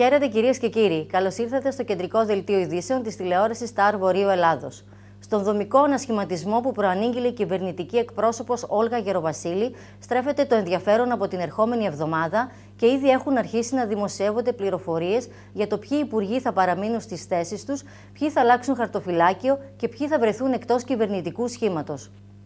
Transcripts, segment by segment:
Χαίρετε κυρίες και κύριοι. Καλώς ήρθατε στο κεντρικό δελτίο ειδήσεων της τηλεόρασης Star Βορείου Ελλάδος. Στον δομικό ανασχηματισμό που προανήγγειλε η κυβερνητική εκπρόσωπος Όλγα Γεροβασίλη, στρέφεται το ενδιαφέρον από την ερχόμενη εβδομάδα και ήδη έχουν αρχίσει να δημοσιεύονται πληροφορίες για το ποιοι υπουργοί θα παραμείνουν στις θέσεις τους, ποιοι θα αλλάξουν χαρτοφυλάκιο και ποιοι θα βρεθούν εκτός κυβερνητικού σχήματος.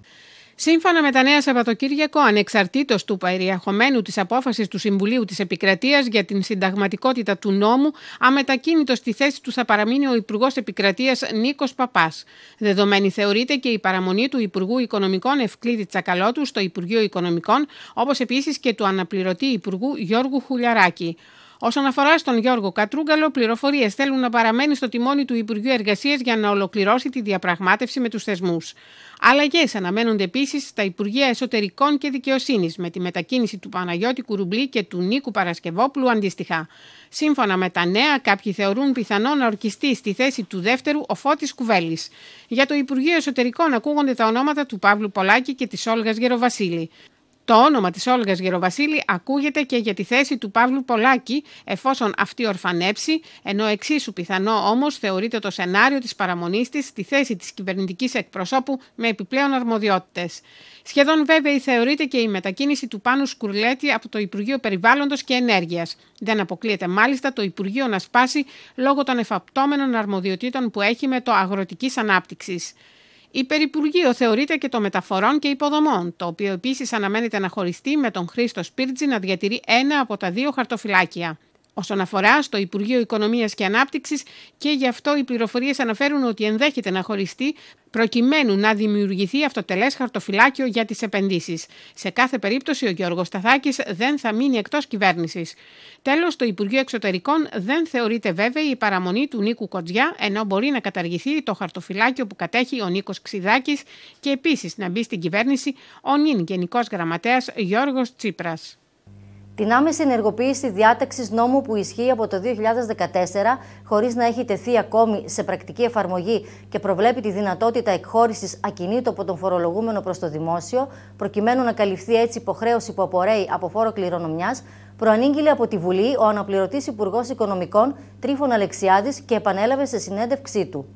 Σύμφωνα με τα νέα Σαββατοκύριακο, ανεξαρτήτως του περιεχομένου της απόφασης του Συμβουλίου της Επικρατείας για την συνταγματικότητα του νόμου, αμετακίνητος στη θέση του θα παραμείνει ο Υπουργός Επικρατείας Νίκος Παπάς. Δεδομένη θεωρείται και η παραμονή του Υπουργού Οικονομικών Ευκλήδη Τσακαλώτου στο Υπουργείο Οικονομικών, όπως επίσης και του αναπληρωτή Υπουργού Γιώργου Χουλιαράκη. Όσον αφορά στον Γιώργο Κατρούγκαλο, πληροφορίες θέλουν να παραμένει στο τιμόνι του Υπουργείου Εργασίας για να ολοκληρώσει τη διαπραγμάτευση με τους θεσμούς. Αλλαγές αναμένονται επίσης στα Υπουργεία Εσωτερικών και Δικαιοσύνης, με τη μετακίνηση του Παναγιώτη Κουρουμπλή και του Νίκου Παρασκευόπουλου αντίστοιχα. Σύμφωνα με τα νέα, κάποιοι θεωρούν πιθανό να ορκιστεί στη θέση του δεύτερου ο Φώτης Κουβέλης. Για το Υπουργείο Εσωτερικών ακούγονται τα ονόματα του Παύλου Πολάκη και της Όλγας Γεροβασίλη. Το όνομα της Όλγας Γεροβασίλη ακούγεται και για τη θέση του Παύλου Πολάκη, εφόσον αυτή ορφανέψει, ενώ εξίσου πιθανό όμως θεωρείται το σενάριο της παραμονής της στη θέση της κυβερνητικής εκπροσώπου με επιπλέον αρμοδιότητες. Σχεδόν βέβαιη θεωρείται και η μετακίνηση του Πάνου Σκουρλέτη από το Υπουργείο Περιβάλλοντος και Ενέργειας. Δεν αποκλείεται μάλιστα το Υπουργείο να σπάσει λόγω των εφαπτώμενων αρμοδιοτήτων που έχει με το αγροτικής ανάπτυξης. Υπερυπουργείο θεωρείται και το μεταφορών και υποδομών, το οποίο επίσης αναμένεται να χωριστεί με τον Χρήστο Σπίρτζη να διατηρεί ένα από τα δύο χαρτοφυλάκια. Όσον αφορά στο Υπουργείο Οικονομίας και Ανάπτυξης, και γι' αυτό οι πληροφορίες αναφέρουν ότι ενδέχεται να χωριστεί προκειμένου να δημιουργηθεί αυτοτελές χαρτοφυλάκιο για τις επενδύσεις. Σε κάθε περίπτωση ο Γιώργος Σταθάκης δεν θα μείνει εκτός κυβέρνησης. Τέλος, το Υπουργείο Εξωτερικών δεν θεωρείται βέβαιη η παραμονή του Νίκου Κοτζιά, ενώ μπορεί να καταργηθεί το χαρτοφυλάκιο που κατέχει ο Νίκος Ξιδάκης και επίσης να μπει στην κυβέρνηση ο νυν Γενικός Γραμματέας Γιώργος Τσίπρας. Την άμεση ενεργοποίηση διάταξης νόμου που ισχύει από το 2014, χωρίς να έχει τεθεί ακόμη σε πρακτική εφαρμογή και προβλέπει τη δυνατότητα εκχώρησης ακινήτου από τον φορολογούμενο προς το δημόσιο, προκειμένου να καλυφθεί έτσι υποχρέωση που απορρέει από φόρο κληρονομιάς, προανήγγειλε από τη Βουλή ο αναπληρωτής Υπουργός Οικονομικών Τρίφων Αλεξιάδης και επανέλαβε σε συνέντευξή του.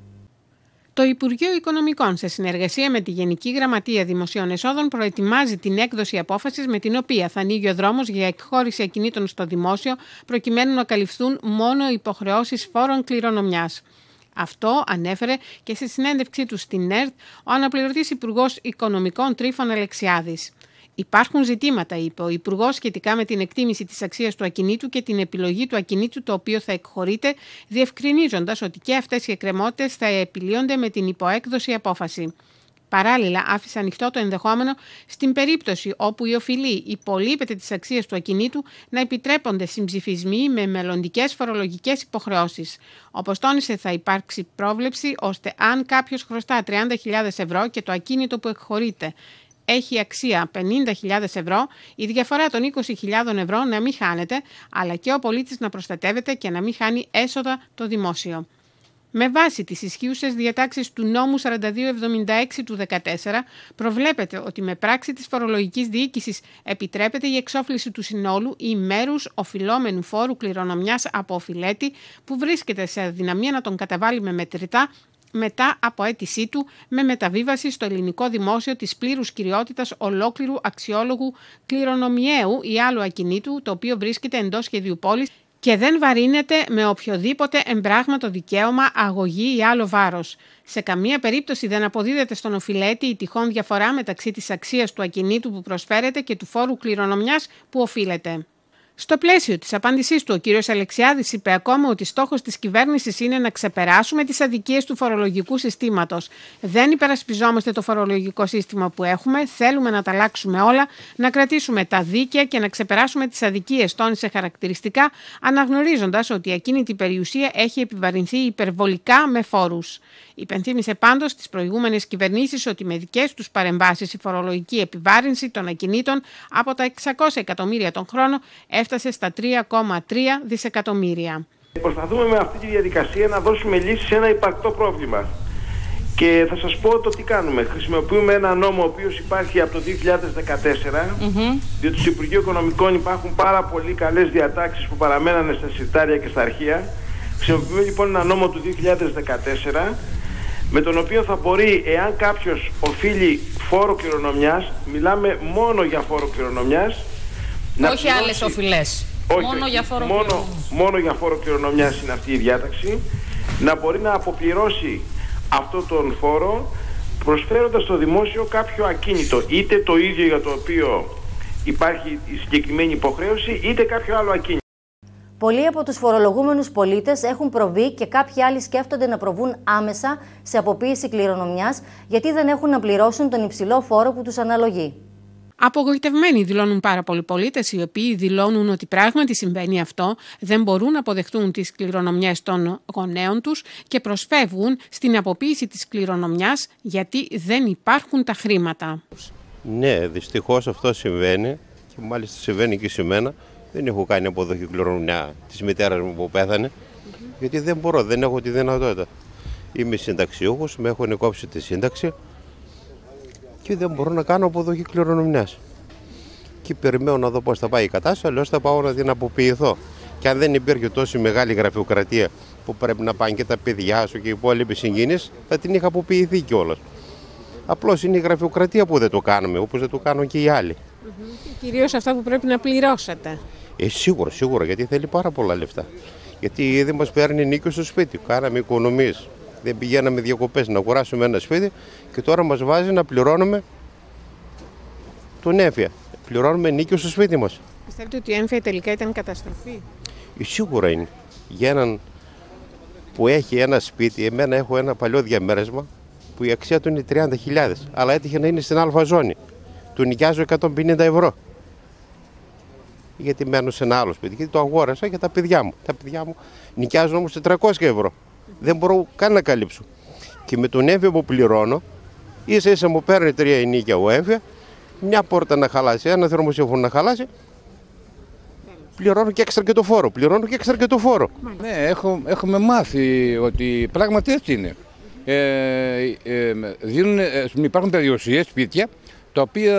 Το Υπουργείο Οικονομικών, σε συνεργασία με τη Γενική Γραμματεία Δημοσίων Εσόδων, προετοιμάζει την έκδοση απόφασης με την οποία θα ανοίγει ο δρόμος για εκχώρηση ακινήτων στο δημόσιο, προκειμένου να καλυφθούν μόνο υποχρεώσεις φόρων κληρονομιάς. Αυτό ανέφερε και στη συνέντευξή του στην ΕΡΤ ο αναπληρωτής Υπουργός Οικονομικών Τρίφων Αλεξιάδης. Υπάρχουν ζητήματα, είπε ο Υπουργός, σχετικά με την εκτίμηση της αξίας του ακινήτου και την επιλογή του ακινήτου το οποίο θα εκχωρείται, διευκρινίζοντας ότι και αυτές οι εκκρεμότητες θα επιλύονται με την υποέκδοση απόφαση. Παράλληλα, άφησε ανοιχτό το ενδεχόμενο, στην περίπτωση όπου η οφειλή υπολείπεται της αξίας του ακινήτου, να επιτρέπονται συμψηφισμοί με μελλοντικές φορολογικές υποχρεώσεις. Όπως τόνισε, θα υπάρξει πρόβλεψη ώστε αν κάποιος χρωστά 30.000 ευρώ και το ακίνητο που εκχωρείται έχει αξία 50.000 ευρώ, η διαφορά των 20.000 ευρώ να μην χάνεται, αλλά και ο πολίτης να προστατεύεται και να μην χάνει έσοδα το δημόσιο. Με βάση τις ισχύουσες διατάξεις του νόμου 4276 του 2014, προβλέπεται ότι με πράξη της φορολογικής διοίκησης επιτρέπεται η εξόφληση του συνόλου ή μέρους οφειλόμενου φόρου κληρονομιάς από οφειλέτη που βρίσκεται σε αδυναμία να τον καταβάλει με μετρητά, μετά από αίτησή του με μεταβίβαση στο ελληνικό δημόσιο της πλήρους κυριότητας ολόκληρου αξιόλογου κληρονομιαίου ή άλλου ακινήτου, το οποίο βρίσκεται εντός σχεδίου πόλης και δεν βαρύνεται με οποιοδήποτε εμπράγματο δικαίωμα, αγωγή ή άλλο βάρος. Σε καμία περίπτωση δεν αποδίδεται στον οφειλέτη η τυχόν διαφορά μεταξύ της αξίας του ακινήτου που προσφέρεται και του φόρου κληρονομιάς που οφείλεται. Στο πλαίσιο της απάντησής του, ο κ. Αλεξιάδης είπε ακόμα ότι στόχος της κυβέρνησης είναι να ξεπεράσουμε τις αδικίες του φορολογικού συστήματος. Δεν υπερασπιζόμαστε το φορολογικό σύστημα που έχουμε, θέλουμε να τα αλλάξουμε όλα, να κρατήσουμε τα δίκαια και να ξεπεράσουμε τις αδικίες, τόνισε χαρακτηριστικά, αναγνωρίζοντας ότι η ακίνητη περιουσία έχει επιβαρυνθεί υπερβολικά με φόρους. Υπενθύμησε πάντως στις προηγούμενες κυβερνήσεις ότι με δικές τους παρεμβάσεις η φορολογική επιβάρυνση των ακινήτων από τα 600 εκατομμύρια τον χρόνο έφτασε στα 3,3 δισεκατομμύρια. Προσπαθούμε με αυτή τη διαδικασία να δώσουμε λύση σε ένα υπαρκτό πρόβλημα. Και θα σας πω το τι κάνουμε. Χρησιμοποιούμε ένα νόμο ο οποίος υπάρχει από το 2014, διότι στο Υπουργείο Οικονομικών υπάρχουν πάρα πολύ καλές διατάξεις που παραμένανε στα συρτάρια και στα αρχεία. Χρησιμοποιούμε λοιπόν ένα νόμο του 2014, με τον οποίο θα μπορεί, εάν κάποιος οφείλει φόρο κληρονομιάς, μιλάμε μόνο για φόρο κληρονομιάς, όχι άλλες οφειλές. Μόνο για φόρο κληρονομιάς είναι αυτή η διάταξη, να μπορεί να αποπληρώσει αυτό τον φόρο προσφέροντας στο δημόσιο κάποιο ακίνητο, είτε το ίδιο για το οποίο υπάρχει η συγκεκριμένη υποχρέωση, είτε κάποιο άλλο ακίνητο. Πολλοί από τους φορολογούμενους πολίτες έχουν προβεί και κάποιοι άλλοι σκέφτονται να προβούν άμεσα σε αποποίηση κληρονομιάς, γιατί δεν έχουν να πληρώσουν τον υψηλό φόρο που τους αναλογεί. Απογοητευμένοι δηλώνουν πάρα πολλοί πολίτες, οι οποίοι δηλώνουν ότι πράγματι συμβαίνει αυτό, δεν μπορούν να αποδεχτούν τις κληρονομιές των γονέων τους και προσφεύγουν στην αποποίηση της κληρονομιάς γιατί δεν υπάρχουν τα χρήματα. Ναι, δυστυχώς αυτό συμβαίνει και μάλιστα συμβαίνει και σε μένα. Δεν έχω κάνει αποδοχή κληρονομιά της μητέρας μου που πέθανε, γιατί δεν μπορώ, δεν έχω τη δυνατότητα. Είμαι συνταξιούχος, με έχουν κόψει τη σύνταξη και δεν μπορώ να κάνω αποδοχή κληρονομιάς. Και περιμένω να δω πώς θα πάει η κατάσταση, αλλιώς θα πάω να την αποποιηθώ. Και αν δεν υπήρχε τόση μεγάλη γραφειοκρατία που πρέπει να πάνε και τα παιδιά σου και οι υπόλοιποι συγγενείς, θα την είχα αποποιηθεί κιόλας. Απλώς είναι η γραφειοκρατία που δεν το κάνουμε, όπως δεν το κάνουν και οι άλλοι. Και κυρίως αυτά που πρέπει να πληρώσετε. Σίγουρα, γιατί θέλει πάρα πολλά λεφτά. Γιατί ήδη μας παίρνει νίκιο στο σπίτι, κάναμε οικονομίες. Δεν πηγαίναμε διακοπές να αγοράσουμε ένα σπίτι και τώρα μας βάζει να πληρώνουμε τον έμφυα. Πληρώνουμε νίκιο στο σπίτι μας. Πιστεύετε ότι η έμφυα τελικά ήταν καταστροφή? Σίγουρα είναι. Για έναν που έχει ένα σπίτι, εμένα έχω ένα παλιό διαμέρισμα που η αξία του είναι 30.000, αλλά έτυχε να είναι στην Α ζώνη. Του νοικιάζω 150 ευρώ. Γιατί μένω σε ένα άλλο σπίτι. Γιατί το αγόρασα για τα παιδιά μου. Τα παιδιά μου νοικιάζουν όμως 400 ευρώ. Δεν μπορώ καν να καλύψω. Και με τον έμφυα που πληρώνω, ίσα μου παίρνει 3 ενίκια ο έμφυα, μια πόρτα να χαλάσει, ένα θερμοσύμφωνο να χαλάσει, πληρώνω και έξτρα και το φόρο. Ναι, έχουμε μάθει ότι πράγματι έτσι είναι. Υπάρχουν περιουσίες, σπίτια, τα οποία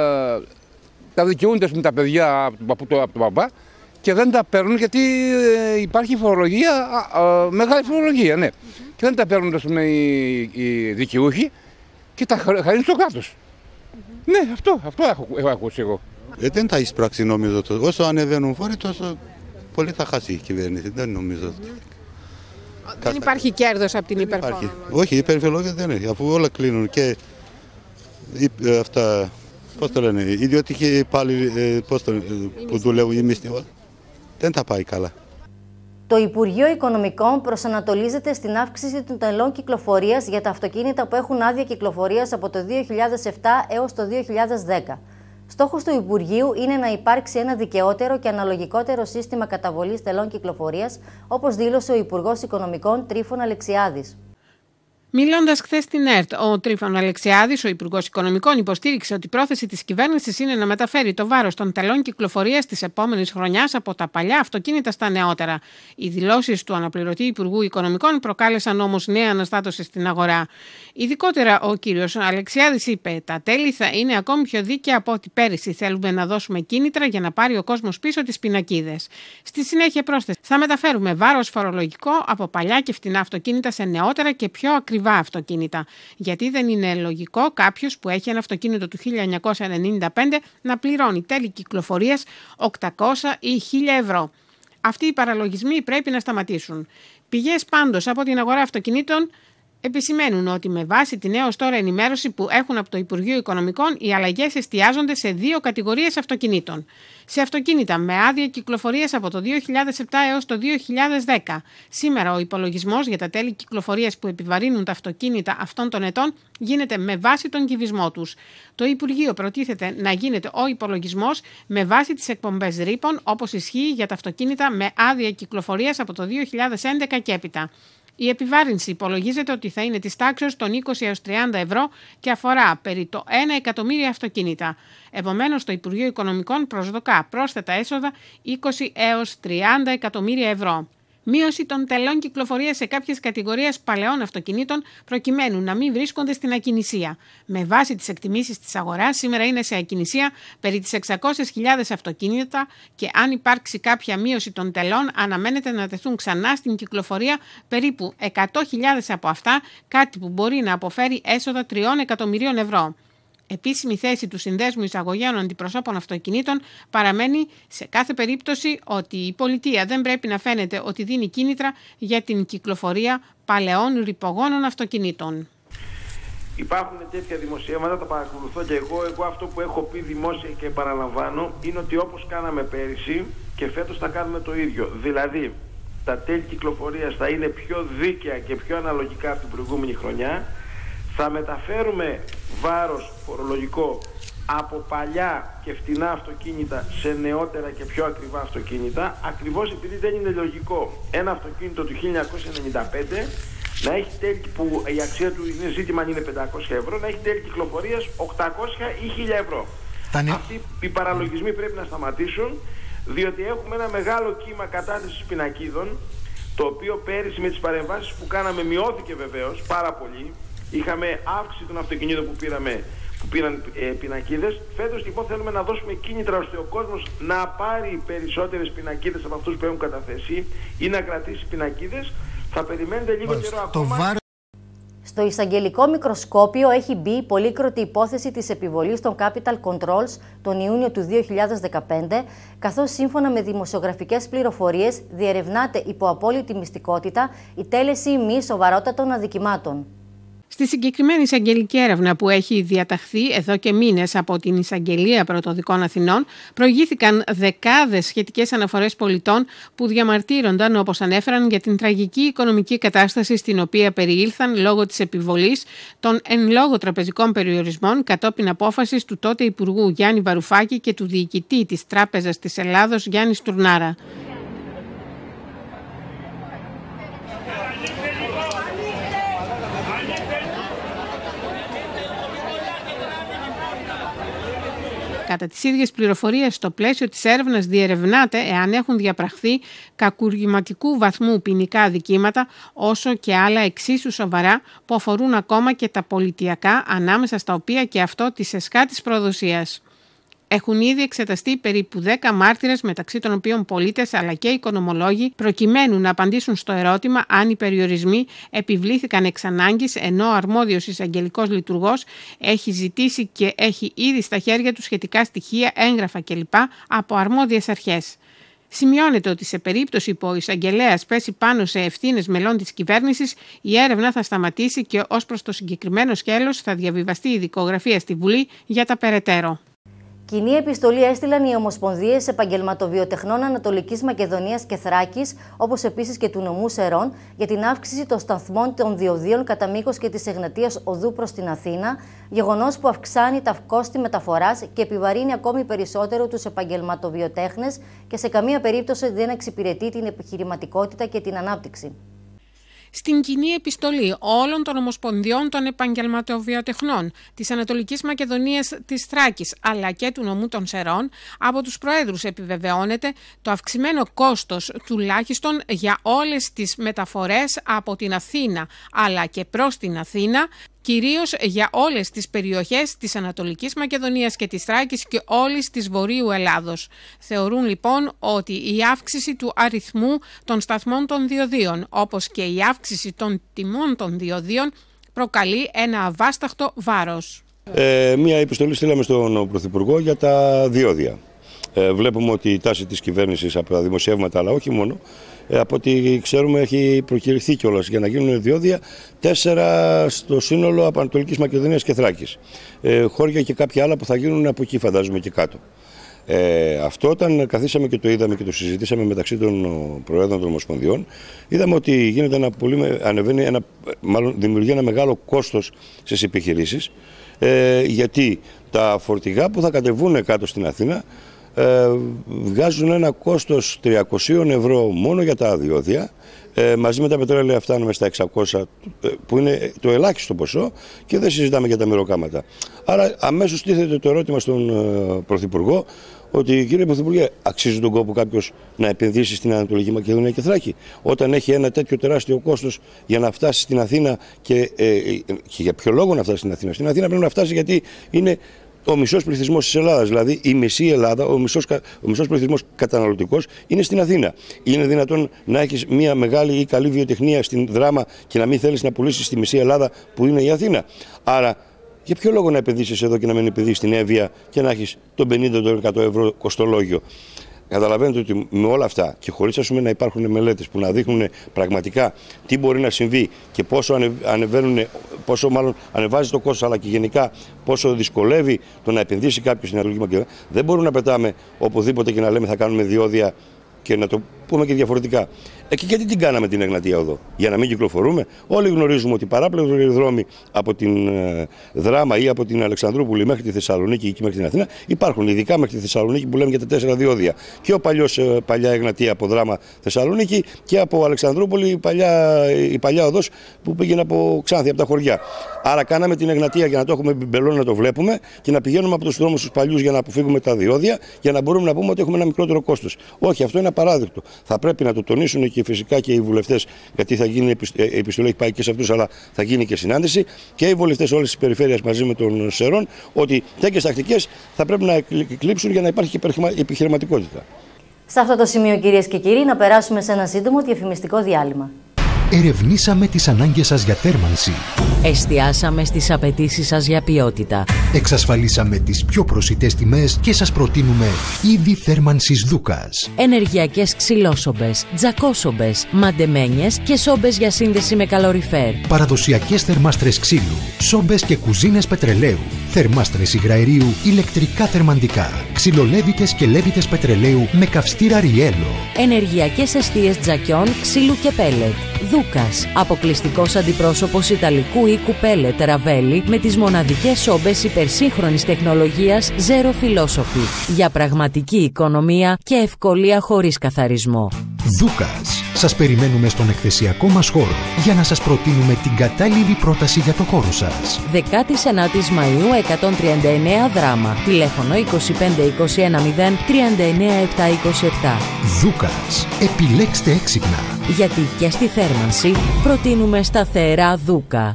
τα δικαιούνται με τα παιδιά από τον παπά και δεν τα παίρνουν γιατί υπάρχει φορολογία, μεγάλη φορολογία, ναι. Και δεν τα παίρνουν οι δικαιούχοι και τα χαρίζουν στο κράτος. Ναι, αυτό έχω ακούσει εγώ. Δεν θα εισπράξει νομίζω. Όσο ανεβαίνουν φόροι, τόσο πολύ θα χάσει η κυβέρνηση. Δεν νομίζω. Δεν υπάρχει κέρδος από την υπερφορολογία. Όχι, η υπερφορολογία δεν έχει, αφού όλα κλείνουν και αυτά, πώς το λένε, οι ιδιωτικοί υπάλληλοι που δουλεύουν οι μισθοί, δεν θα πάει καλά. Το Υπουργείο Οικονομικών προσανατολίζεται στην αύξηση των τελών κυκλοφορίας για τα αυτοκίνητα που έχουν άδεια κυκλοφορίας από το 2007 έως το 2010. Στόχος του Υπουργείου είναι να υπάρξει ένα δικαιότερο και αναλογικότερο σύστημα καταβολής τελών κυκλοφορίας, όπως δήλωσε ο Υπουργός Οικονομικών Τρίφων Αλεξιάδης. Μιλώντας χθες στην ΕΡΤ, ο Τρίφων Αλεξιάδης, ο Υπουργός Οικονομικών, υποστήριξε ότι η πρόθεση της κυβέρνησης είναι να μεταφέρει το βάρος των τελών κυκλοφορίας της επόμενης χρονιάς από τα παλιά αυτοκίνητα στα νεότερα. Οι δηλώσεις του αναπληρωτή Υπουργού Οικονομικών προκάλεσαν όμως νέα αναστάτωση στην αγορά. Ειδικότερα, ο κύριος Αλεξιάδης είπε: τα τέλη θα είναι ακόμη πιο δίκαια από ό,τι πέρυσι. Θέλουμε να δώσουμε κίνητρα για να πάρει ο κόσμος πίσω τις πινακίδες. Στη συνέχεια πρόσθεσε: θα μεταφέρουμε βάρος φορολογικό από παλιά και φτηνά αυτοκίνητα σε νεότερα και πιο ακριβά αυτοκίνητα. Γιατί δεν είναι λογικό κάποιος που έχει ένα αυτοκίνητο του 1995 να πληρώνει τέλη κυκλοφορίας 800 ή 1.000 ευρώ. Αυτοί οι παραλογισμοί πρέπει να σταματήσουν. Πηγές πάντως από την αγορά αυτοκινήτων επισημαίνουν ότι με βάση την έως τώρα ενημέρωση που έχουν από το Υπουργείο Οικονομικών, οι αλλαγές εστιάζονται σε 2 κατηγορίες αυτοκινήτων. Σε αυτοκίνητα με άδεια κυκλοφορίας από το 2007 έως το 2010. Σήμερα ο υπολογισμός για τα τέλη κυκλοφορίας που επιβαρύνουν τα αυτοκίνητα αυτών των ετών γίνεται με βάση τον κυβισμό τους. Το Υπουργείο προτίθεται να γίνεται ο υπολογισμός με βάση τις εκπομπές ρήπων, όπως ισχύει για τα αυτοκίνητα με άδεια κυκλοφορίας από το 2011 και έπειτα. Η επιβάρυνση υπολογίζεται ότι θα είναι της τάξης των 20 έως 30 ευρώ και αφορά περί το 1 εκατομμύριο αυτοκίνητα. Επομένως, το Υπουργείο Οικονομικών προσδοκά πρόσθετα έσοδα 20 έως 30 εκατομμύρια ευρώ. Μείωση των τελών κυκλοφορίας σε κάποιες κατηγορίες παλαιών αυτοκινήτων προκειμένου να μην βρίσκονται στην ακινησία. Με βάση τις εκτιμήσεις της αγοράς, σήμερα είναι σε ακινησία περί τις 600.000 αυτοκίνητα και αν υπάρξει κάποια μείωση των τελών, αναμένεται να τεθούν ξανά στην κυκλοφορία περίπου 100.000 από αυτά, κάτι που μπορεί να αποφέρει έσοδα 3 εκατομμυρίων ευρώ. Επίσημη θέση του Συνδέσμου Εισαγωγέων Αντιπροσώπων Αυτοκινήτων παραμένει σε κάθε περίπτωση ότι η πολιτεία δεν πρέπει να φαίνεται ότι δίνει κίνητρα για την κυκλοφορία παλαιών ρυπογόνων αυτοκινήτων. Υπάρχουν τέτοια δημοσιεύματα, τα παρακολουθώ και εγώ αυτό που έχω πει δημόσια και επαναλαμβάνω είναι ότι όπως κάναμε πέρυσι και φέτος θα κάνουμε το ίδιο. Δηλαδή τα τέλη κυκλοφορίας θα είναι πιο δίκαια και πιο αναλογικά από την προηγούμενη χρονιά. Θα μεταφέρουμε βάρος φορολογικό από παλιά και φτηνά αυτοκίνητα σε νεότερα και πιο ακριβά αυτοκίνητα, ακριβώς επειδή δεν είναι λογικό ένα αυτοκίνητο του 1995 να έχει τέλη που η αξία του είναι ζήτημα αν είναι 500 ευρώ, να έχει τέλη κυκλοφορίας 800 ή 1000 ευρώ. Αυτοί οι παραλογισμοί πρέπει να σταματήσουν, διότι έχουμε ένα μεγάλο κύμα κατάθεσης πινακίδων, το οποίο πέρυσι με τις παρεμβάσεις που κάναμε μειώθηκε βεβαίως πάρα πολύ. Είχαμε αύξηση των αυτοκινήτων που πήραν πινακίδες. Φέτος λοιπόν θέλουμε να δώσουμε κίνητρα ώστε ο κόσμος να πάρει περισσότερες πινακίδες από αυτούς που έχουν καταθέσει ή να κρατήσει πινακίδες. Θα περιμένετε λίγο καιρό ακόμα. Στο εισαγγελικό μικροσκόπιο έχει μπει η πολύκροτη υπόθεση της επιβολής των Capital Controls τον Ιούνιο του 2015, καθώς σύμφωνα με δημοσιογραφικές πληροφορίες διερευνάται υπό απόλυτη μυστικότητα η τέλεση μη σοβαρότατων αδικημάτων. Στη συγκεκριμένη εισαγγελική έρευνα που έχει διαταχθεί εδώ και μήνες από την Εισαγγελία Πρωτοδικών Αθηνών, προηγήθηκαν δεκάδες σχετικές αναφορές πολιτών που διαμαρτύρονταν, όπως ανέφεραν, για την τραγική οικονομική κατάσταση στην οποία περιήλθαν λόγω της επιβολής των εν λόγω τραπεζικών περιορισμών κατόπιν απόφασης του τότε Υπουργού Γιάννη Βαρουφάκη και του Διοικητή της Τράπεζας της Ελλάδος Γιάννη Στουρνάρα. Κατά τις ίδιες πληροφορίες, στο πλαίσιο της έρευνας διερευνάται εάν έχουν διαπραχθεί κακουργηματικού βαθμού ποινικά αδικήματα, όσο και άλλα εξίσου σοβαρά που αφορούν ακόμα και τα πολιτιακά, ανάμεσα στα οποία και αυτό της ΕΣΚΑ της προδοσίας. Έχουν ήδη εξεταστεί περίπου 10 μάρτυρες, μεταξύ των οποίων πολίτες αλλά και οικονομολόγοι, προκειμένου να απαντήσουν στο ερώτημα αν οι περιορισμοί επιβλήθηκαν εξ ανάγκης, ενώ ο αρμόδιος εισαγγελικός λειτουργός έχει ζητήσει και έχει ήδη στα χέρια του σχετικά στοιχεία, έγγραφα κλπ. Από αρμόδιες αρχές. Σημειώνεται ότι σε περίπτωση που ο εισαγγελέας πέσει πάνω σε ευθύνες μελών της κυβέρνησης, η έρευνα θα σταματήσει και ως προς το συγκεκριμένο σκέλος θα διαβιβαστεί η δικογραφία στη Βουλή για τα περαιτέρω. Κοινή επιστολή έστειλαν οι Ομοσπονδίες Επαγγελματοβιοτεχνών Ανατολικής Μακεδονίας και Θράκης, όπως επίσης και του νομού Σερών, για την αύξηση των σταθμών των διοδίων κατά μήκος και της Εγνατίας οδού προς την Αθήνα, γεγονός που αυξάνει τα κόστη μεταφοράς και επιβαρύνει ακόμη περισσότερο τους επαγγελματοβιοτέχνες και σε καμία περίπτωση δεν εξυπηρετεί την επιχειρηματικότητα και την ανάπτυξη. Στην κοινή επιστολή όλων των Ομοσπονδιών των Επαγγελματοβιοτεχνών της Ανατολικής Μακεδονίας, της Θράκης αλλά και του νομού των Σερών, από τους Προέδρους επιβεβαιώνεται το αυξημένο κόστος τουλάχιστον για όλες τις μεταφορές από την Αθήνα αλλά και προς την Αθήνα, κυρίως για όλες τις περιοχές της Ανατολικής Μακεδονίας και της Θράκης και όλης της Βορείου Ελλάδος. Θεωρούν λοιπόν ότι η αύξηση του αριθμού των σταθμών των διοδίων, όπως και η αύξηση των τιμών των διοδίων, προκαλεί ένα αβάσταχτο βάρος. Μία επιστολή στείλαμε στον Πρωθυπουργό για τα διόδια. Βλέπουμε ότι η τάση της κυβέρνησης από τα δημοσιεύματα, αλλά όχι μόνο, από ό,τι ξέρουμε έχει προκηρυχθεί κιόλας για να γίνουν διόδια 4 στο σύνολο από Ανατολικής Μακεδονίας και Θράκης. Χώρια και κάποια άλλα που θα γίνουν από εκεί, φαντάζομαι, και κάτω. Αυτό όταν καθίσαμε και το είδαμε και το συζητήσαμε μεταξύ των Προέδρων των Ομοσπονδιών, είδαμε ότι γίνεται δημιουργεί ένα μεγάλο κόστος στις επιχειρήσεις, γιατί τα φορτηγά που θα κατεβούν κάτω στην Αθήνα βγάζουν ένα κόστος 300 ευρώ μόνο για τα διόδια, μαζί με τα πετρέλαια φτάνουμε στα 600, που είναι το ελάχιστο ποσό, και δεν συζητάμε για τα μεροκάματα. Άρα αμέσως τίθεται το ερώτημα στον Πρωθυπουργό, ότι κύριε Πρωθυπουργέ, αξίζει τον κόπο κάποιος να επενδύσει στην Ανατολική Μακεδονία και Θράκη, όταν έχει ένα τέτοιο τεράστιο κόστος για να φτάσει στην Αθήνα, και για ποιο λόγο να φτάσει στην Αθήνα? Στην Αθήνα πρέπει να φτάσει γιατί είναι ο μισός πληθυσμός της Ελλάδας, δηλαδή η μισή Ελλάδα, ο μισός πληθυσμός καταναλωτικός είναι στην Αθήνα. Είναι δυνατόν να έχεις μια μεγάλη ή καλή βιοτεχνία στην Δράμα και να μην θέλεις να πουλήσεις στη μισή Ελλάδα που είναι η Αθήνα? Άρα, για ποιο λόγο να επενδύσεις εδώ και να μην επενδύσεις στην Εύβοια και να έχεις τον 50-100 ευρώ κοστολόγιο? Καταλαβαίνετε ότι με όλα αυτά, και χωρίς να υπάρχουν μελέτες που να δείχνουν πραγματικά τι μπορεί να συμβεί και πόσο ανεβάζει το κόστος, αλλά και γενικά πόσο δυσκολεύει το να επενδύσει κάποιος στην Ανατολική Μακεδονία, δεν μπορούμε να πετάμε οπουδήποτε και να λέμε θα κάνουμε διόδια και να το πούμε και διαφορετικά. Και γιατί την κάναμε την Εγνατία Οδό? Για να μην κυκλοφορούμε? Όλοι γνωρίζουμε ότι παράπλευροι δρόμοι από την Δράμα ή από την Αλεξανδρούπολη μέχρι τη Θεσσαλονίκη και μέχρι την Αθήνα υπάρχουν, ειδικά μέχρι τη Θεσσαλονίκη που λέμε για τα 4 διόδια. Και παλιά Εγνατία από Δράμα Θεσσαλονίκη, και από Αλεξανδρούπολη η παλιά οδός που πήγαινε από Ξάνθη, από τα χωριά. Άρα κάναμε την Εγνατία για να το έχουμε μπιμπελό, να το βλέπουμε και να πηγαίνουμε από τους δρόμους τους παλιούς για να αποφύγουμε τα διόδια, για να μπορούμε να πούμε ότι έχουμε ένα μικρότερο κόστος. Όχι, αυτό είναι απαράδεκτο. Θα πρέπει να το τονίσουν και φυσικά και οι βουλευτές, γιατί θα γίνει επιστολή, έχει πάει και σε αυτούς, αλλά θα γίνει και συνάντηση, και οι βουλευτές όλες τις περιφέρειες μαζί με τον Σερών, ότι τέτοιες τακτικές θα πρέπει να εκλείψουν για να υπάρχει και επιχειρηματικότητα. Σε αυτό το σημείο, κυρίες και κύριοι, να περάσουμε σε ένα σύντομο διαφημιστικό διάλειμμα. Ερευνήσαμε τις ανάγκες σας για θέρμανση. Εστιάσαμε στις απαιτήσεις σας για ποιότητα. Εξασφαλίσαμε τις πιο προσιτές τιμές και σας προτείνουμε είδη θέρμανσης Δούκας. Ενεργειακές ξυλόσομπες, τζακόσομπες, μαντεμένιες και σόμπες για σύνδεση με καλοριφέρ. Παραδοσιακές θερμάστρες ξύλου, σόμπες και κουζίνες πετρελαίου, θερμάστρες υγραερίου, ηλεκτρικά θερμαντικά, ξυλολέβητες και λέβητες πετρελαίου με καυστήρα ριέλο. Ενεργειακές εστίες τζακιών, ξύλου και πέλετ. Δούκας, αποκλειστικός αντιπρόσωπος ιταλικού οίκου πέλετ Ραβέλη με τις μοναδικές σόμπες υπερσύγχρονης τεχνολογίας Zero Philosophy για πραγματική οικονομία και ευκολία χωρίς καθαρισμό. Δούκας. Σας περιμένουμε στον εκθεσιακό μας χώρο για να σας προτείνουμε την κατάλληλη πρόταση για το χώρο σας. 19 Μαΐου 139 Δράμα. Τηλέφωνο 25 210 39 727. Δούκας. Επιλέξτε έξυπνα. Γιατί και στη θέρμανση προτείνουμε σταθερά Δούκα.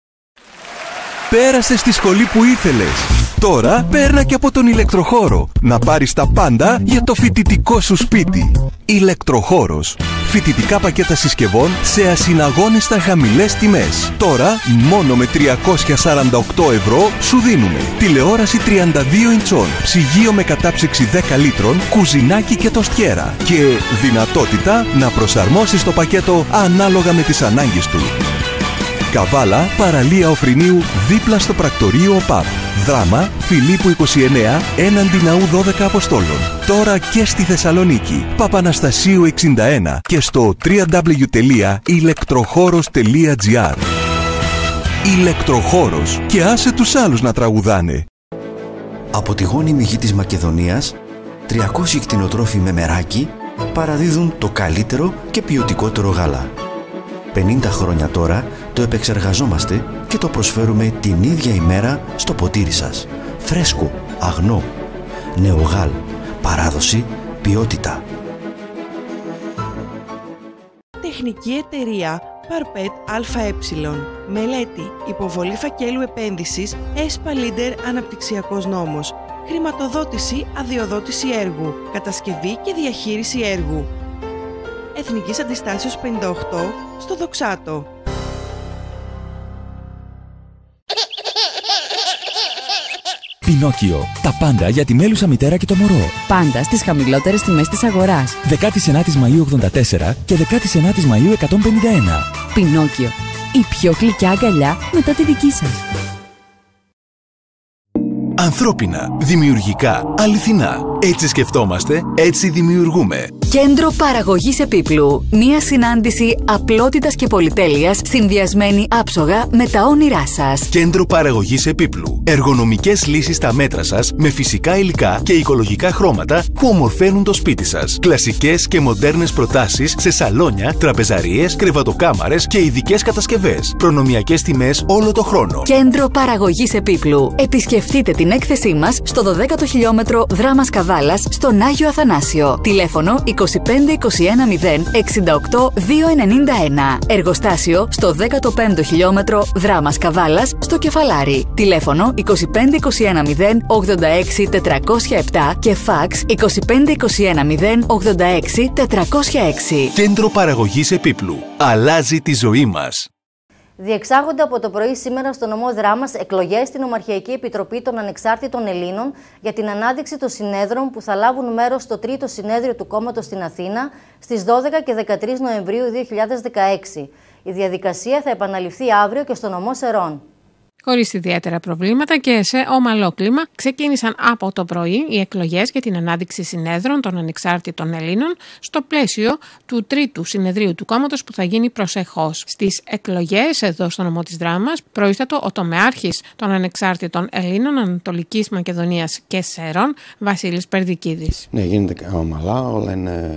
Πέρασε στη σχολή που ήθελες. Τώρα πέρνα και από τον ηλεκτροχώρο. Να πάρεις τα πάντα για το φοιτητικό σου σπίτι. Ηλεκτροχώρος. Φοιτητικά πακέτα συσκευών σε ασυναγώνιστα χαμηλές τιμές. Τώρα μόνο με 348 ευρώ σου δίνουμε τηλεόραση 32 ιντσών, ψυγείο με κατάψυξη 10 λίτρων, κουζινάκι και τοστιέρα και δυνατότητα να προσαρμόσεις το πακέτο ανάλογα με τις ανάγκες του. Καβάλα, παραλία Οφρινίου, δίπλα στο πρακτορείο ΟΠΑΠ. Δράμα, Φιλίππου 29, έναντι Ναού 12 Αποστόλων. Τώρα και στη Θεσσαλονίκη, Παπαναστασίου 61 και στο www.ηλεκτροχώρος.gr. Ηλεκτροχώρος, και άσε τους άλλους να τραγουδάνε. Από τη γόνιμη γη της Μακεδονίας, 300 κτηνοτρόφοι με μεράκι παραδίδουν το καλύτερο και ποιοτικότερο γάλα. 50 χρόνια τώρα το επεξεργαζόμαστε και το προσφέρουμε την ίδια ημέρα στο ποτήρι σας. Φρέσκο, αγνό, νεογάλ, παράδοση, ποιότητα. Τεχνική εταιρεία Παρπέτ ΑΕ. Μελέτη, υποβολή φακέλου επένδυσης ΕΣΠΑ Leader Αναπτυξιακός Νόμος. Χρηματοδότηση, αδειοδότηση έργου. Κατασκευή και διαχείριση έργου. Εθνικής Αντιστάσεως 58 στο Δοξάτο. Πινόκιο. Τα πάντα για τη μέλουσα μητέρα και το μωρό. Πάντα στις χαμηλότερες τιμές της αγοράς. 19 Μαΐου 84 και 19 Μαΐου 151. Πινόκιο. Η πιο γλυκιά αγκαλιά μετά τη δική σας. Ανθρώπινα, δημιουργικά, αληθινά. Έτσι σκεφτόμαστε, έτσι δημιουργούμε. Κέντρο Παραγωγής Επίπλου. Μία συνάντηση απλότητας και πολυτέλειας συνδυασμένη άψογα με τα όνειρά σας. Κέντρο Παραγωγής Επίπλου. Εργονομικές λύσεις στα μέτρα σας με φυσικά υλικά και οικολογικά χρώματα που ομορφαίνουν το σπίτι σας. Κλασικές και μοντέρνες προτάσεις σε σαλόνια, τραπεζαρίες, κρεβατοκάμαρες και ειδικές κατασκευές. Προνομιακές τιμές όλο το χρόνο. Κέντρο Παραγωγής Επίπλου. Επισκεφτείτε την έκθεσή μας στο 12ο χιλιόμετρο Δράμας Καβάλας στον Άγιο Αθανάσιο. Τηλέφωνο 25 21 0 68 291. Εργοστάσιο στο 15ο χιλιόμετρο Δράμας Καβάλας στο Κεφαλάρι. Τηλέφωνο 25 21 0 86 407 και φάξ 25 21 0 86 406. Κέντρο Παραγωγής Επίπλου. Αλλάζει τη ζωή μας. Διεξάγονται από το πρωί σήμερα στο νομό Δράμας εκλογές στην Ομαρχιακή Επιτροπή των Ανεξάρτητων Ελλήνων για την ανάδειξη των συνέδρων που θα λάβουν μέρος στο 3ο συνέδριο του κόμματος στην Αθήνα στις 12 και 13 Νοεμβρίου 2016. Η διαδικασία θα επαναληφθεί αύριο και στο νομό Σερών. Χωρίς ιδιαίτερα προβλήματα και σε ομαλό κλίμα, ξεκίνησαν από το πρωί οι εκλογές για την ανάδειξη συνέδρων των Ανεξάρτητων Ελλήνων στο πλαίσιο του 3ου συνεδρίου του κόμματος που θα γίνει προσεχώς. Στις εκλογές εδώ στο νομό της Δράμας προείστατο ο τομεάρχης των Ανεξάρτητων Ελλήνων Ανατολικής Μακεδονίας και Σέρων, Βασίλης Περδικίδης. Ναι, γίνεται ομαλά, όλα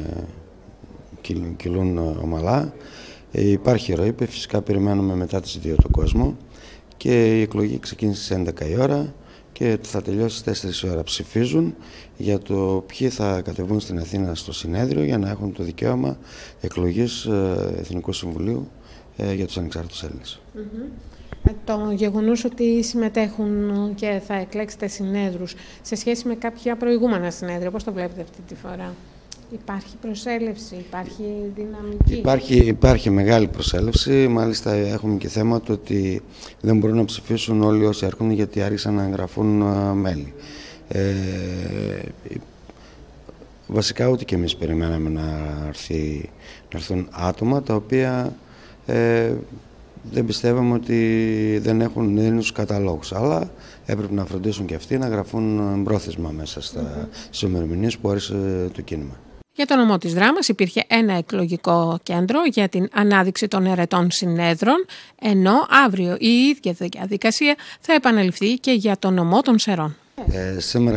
κυλούν ομαλά. Υπάρχει ροή, φυσικά περιμένουμε μετά τις 2 το κόσμο. Και η εκλογή ξεκίνησε στις 11 η ώρα και θα τελειώσει στις 4 η ώρα. Ψηφίζουν για το ποιοι θα κατεβούν στην Αθήνα στο συνέδριο για να έχουν το δικαίωμα εκλογής Εθνικού Συμβουλίου για τους Ανεξάρτητους Έλληνες. Το γεγονός ότι συμμετέχουν και θα εκλέξετε συνέδρους σε σχέση με κάποια προηγούμενα συνέδρια, πώς το βλέπετε αυτή τη φορά? Υπάρχει προσέλευση, υπάρχει δυναμική. Υπάρχει μεγάλη προσέλευση. Μάλιστα έχουμε και θέμα το ότι δεν μπορούν να ψηφίσουν όλοι όσοι έρχονται γιατί άρχισαν να εγγραφούν μέλη. Βασικά ούτε και εμείς περιμέναμε να έρθουν άτομα τα οποία δεν πιστεύαμε ότι δεν είναι στους καταλόγους. Αλλά έπρεπε να φροντίσουν και αυτοί να γραφούν πρόθεσμα μέσα στις ημερομηνίες που όρισε το κίνημα. Για το νομό της Δράμας υπήρχε ένα εκλογικό κέντρο για την ανάδειξη των ερετών συνέδρων, ενώ αύριο η ίδια διαδικασία θα επαναληφθεί και για το νομό των Σερών. Σήμερα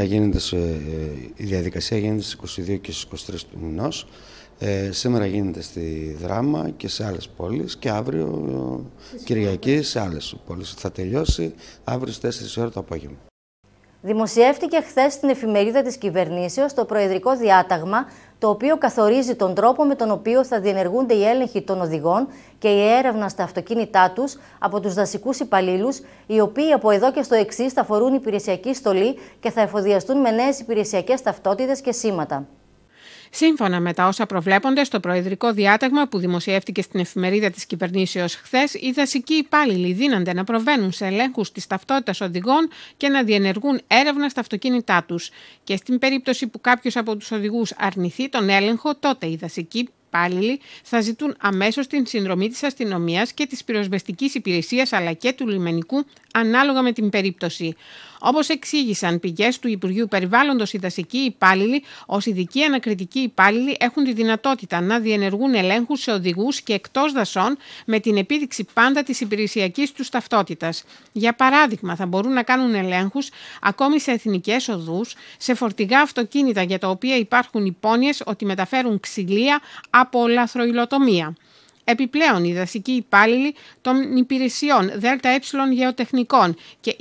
η διαδικασία γίνεται στις 22 και στις 23 του μηνός. Σήμερα γίνεται στη Δράμα και σε άλλες πόλεις και αύριο Κυριακή σε άλλες πόλεις. Θα τελειώσει αύριο στις 4 ώρα το απόγευμα. Δημοσιεύτηκε χθες στην εφημερίδα της κυβερνήσεως το προεδρικό διάταγμα, το οποίο καθορίζει τον τρόπο με τον οποίο θα διενεργούνται οι έλεγχοι των οδηγών και η έρευνα στα αυτοκίνητά τους από τους δασικούς υπαλλήλους, οι οποίοι από εδώ και στο εξής θα φορούν υπηρεσιακή στολή και θα εφοδιαστούν με νέες υπηρεσιακές ταυτότητες και σήματα. Σύμφωνα με τα όσα προβλέπονται στο προεδρικό διάταγμα που δημοσιεύτηκε στην εφημερίδα της κυβερνήσεως χθες, οι δασικοί υπάλληλοι δίνανται να προβαίνουν σε ελέγχους της ταυτότητας οδηγών και να διενεργούν έρευνα στα αυτοκίνητά τους. Και στην περίπτωση που κάποιος από τους οδηγούς αρνηθεί τον έλεγχο, τότε οι δασικοί υπάλληλοι θα ζητούν αμέσως την συνδρομή της αστυνομίας και της πυροσβεστικής υπηρεσίας αλλά και του λιμενικού ανάλογα με την περίπτωση. Όπως εξήγησαν πηγές του Υπουργείου Περιβάλλοντος, οι δασικοί υπάλληλοι ως ειδικοί ανακριτικοί υπάλληλοι έχουν τη δυνατότητα να διενεργούν ελέγχους σε οδηγούς και εκτός δασών με την επίδειξη πάντα της υπηρεσιακής τους ταυτότητας. Για παράδειγμα, θα μπορούν να κάνουν ελέγχους ακόμη σε εθνικές οδούς, σε φορτηγά αυτοκίνητα για τα οποία υπάρχουν υπόνοιες ότι μεταφέρουν ξυλία από λαθροϊλοτομία. Επιπλέον, οι δασικοί υπάλληλοι των υπηρεσιών ΔΕ γεωτεχνικών και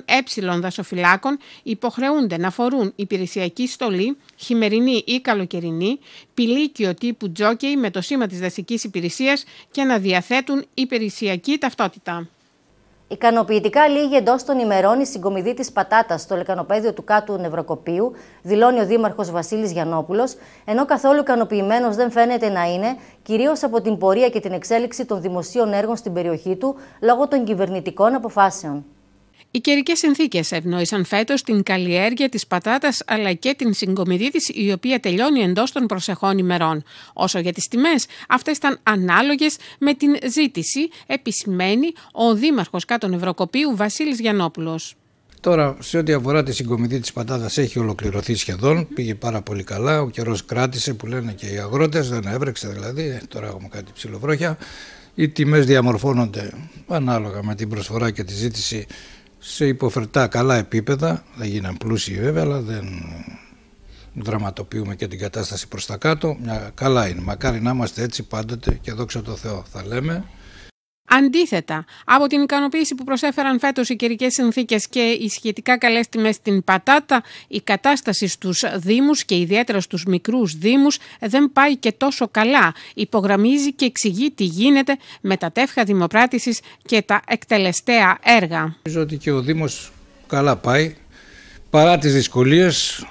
ΕΕ δασοφυλάκων υποχρεούνται να φορούν υπηρεσιακή στολή, χειμερινή ή καλοκαιρινή, πηλίκιο τύπου τζόκεϊ με το σήμα της δασικής υπηρεσίας και να διαθέτουν υπηρεσιακή ταυτότητα. Ικανοποιητικά λύγει εντός των ημερών η συγκομιδή της πατάτας στο λεκανοπαίδιο του Κάτου Νευροκοπίου, δηλώνει ο Δήμαρχος Βασίλης Γιαννόπουλος, ενώ καθόλου ικανοποιημένος δεν φαίνεται να είναι, κυρίως από την πορεία και την εξέλιξη των δημοσίων έργων στην περιοχή του, λόγω των κυβερνητικών αποφάσεων. Οι καιρικές συνθήκες ευνόησαν φέτος την καλλιέργεια της πατάτας αλλά και την συγκομιδή της, η οποία τελειώνει εντός των προσεχών ημερών. Όσο για τις τιμές, αυτές ήταν ανάλογες με την ζήτηση, επισημαίνει ο Δήμαρχος Κάτω Νευροκοπίου Βασίλης Γιαννόπουλος. Τώρα, σε ό,τι αφορά τη συγκομιδή της πατάτας, έχει ολοκληρωθεί σχεδόν, πήγε πάρα πολύ καλά, ο καιρός κράτησε που λένε και οι αγρότες, δεν έβρεξε δηλαδή, τώρα έχουμε κάτι ψιλοβρόχια. Οι τιμές διαμορφώνονται ανάλογα με την προσφορά και τη ζήτηση σε υποφερτά καλά επίπεδα, δεν γίναν πλούσιοι βέβαια, αλλά δεν δραματοποιούμε και την κατάσταση προς τα κάτω. Καλά είναι, μακάρι να είμαστε έτσι πάντοτε και δόξα τω Θεώ θα λέμε. Αντίθετα, από την ικανοποίηση που προσέφεραν φέτος οι καιρικές συνθήκες και οι σχετικά καλές τιμές στην πατάτα, η κατάσταση στους δήμους και ιδιαίτερα στους μικρούς δήμους δεν πάει και τόσο καλά. Υπογραμμίζει και εξηγεί τι γίνεται με τα τεύχα δημοπράτησης και τα εκτελεστέα έργα. Νομίζω ότι και ο Δήμος καλά πάει, παρά τις δυσκολίες,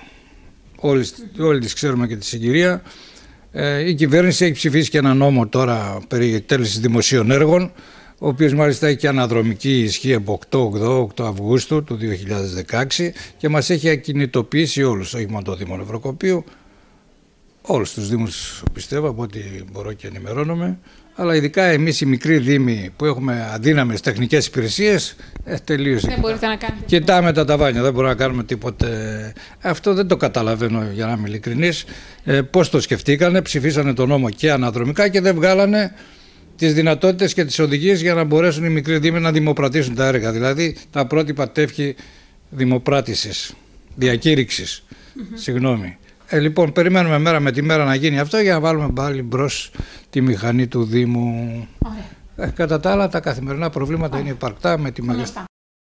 όλοι τις ξέρουμε και τη συγκυρία. Η κυβέρνηση έχει ψηφίσει και ένα νόμο τώρα περί εκτέλεσης δημοσίων έργων, ο οποίος μάλιστα έχει και αναδρομική ισχύ από 8 Αυγούστου του 2016 και μας έχει ακινητοποιήσει όλους, όχι μόνο το Δήμο Νευροκοπείου, όλους τους Δήμους πιστεύω από ό,τι μπορώ και ενημερώνομαι, αλλά ειδικά εμείς οι μικροί Δήμοι που έχουμε αδύναμες τεχνικές υπηρεσίες, τελείωσε. Δεν μπορείτε να κάνετε. Κοιτάμε τα ταβάνια, δεν μπορούμε να κάνουμε τίποτε. Αυτό δεν το καταλαβαίνω, για να είμαι ειλικρινής. Πώς το σκεφτήκανε, ψηφίσανε το νόμο και αναδρομικά και δεν βγάλανε τις δυνατότητες και τις οδηγίες για να μπορέσουν οι μικροί Δήμοι να δημοπρατήσουν τα έργα. Δηλαδή τα πρότυπα τεύχη δημοπράτησης, διακήρυξης. Συγγνώμη. Λοιπόν, περιμένουμε μέρα με τη μέρα να γίνει αυτό για να βάλουμε πάλι μπρος τη μηχανή του Δήμου. Κατά τα άλλα, τα καθημερινά προβλήματα είναι υπαρκτά με τη μεγαλύτερη.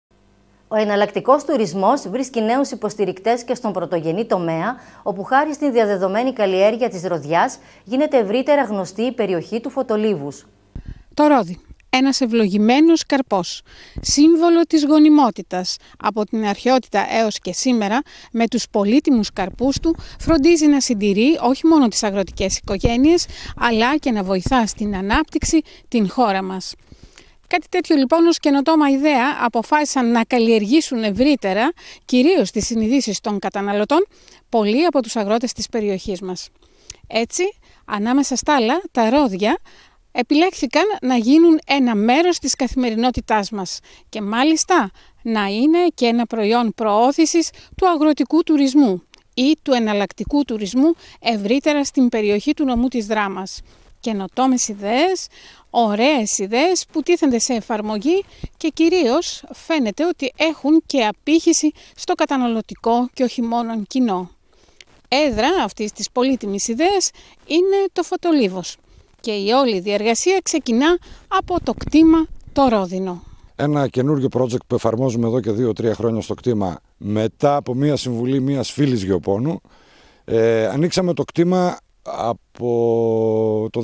Ο εναλλακτικός τουρισμός βρίσκει νέους υποστηρικτές και στον πρωτογενή τομέα, όπου χάρη στην διαδεδομένη καλλιέργεια της ροδιάς γίνεται ευρύτερα γνωστή η περιοχή του Φωτολίβους. Το ρόδι. Ένας ευλογημένος καρπός, σύμβολο της γονιμότητας, από την αρχαιότητα έως και σήμερα, με τους πολύτιμους καρπούς του, φροντίζει να συντηρεί όχι μόνο τις αγροτικές οικογένειες, αλλά και να βοηθά στην ανάπτυξη την χώρα μας. Κάτι τέτοιο λοιπόν ως καινοτόμα ιδέα αποφάσισαν να καλλιεργήσουν ευρύτερα, κυρίως στις συνειδήσεις των καταναλωτών, πολλοί από τους αγρότες της περιοχής μας. Έτσι, ανάμεσα στα άλλα, τα ρόδια επιλέχθηκαν να γίνουν ένα μέρος της καθημερινότητάς μας και μάλιστα να είναι και ένα προϊόν προώθησης του αγροτικού τουρισμού ή του εναλλακτικού τουρισμού ευρύτερα στην περιοχή του νομού της Δράμας. Καινοτόμες ιδέες, ωραίες ιδέες που τίθενται σε εφαρμογή και κυρίως φαίνεται ότι έχουν και απήχηση στο καταναλωτικό και όχι μόνο κοινό. Έδρα αυτής της πολύτιμης ιδέας είναι το Φωτολίβος. Και η όλη διεργασία ξεκινά από το κτήμα το Ρόδινο. Ένα καινούργιο project που εφαρμόζουμε εδώ και 2-3 χρόνια στο κτήμα μετά από μια συμβουλή μιας φίλης γεωπόνου. Ανοίξαμε το κτήμα από το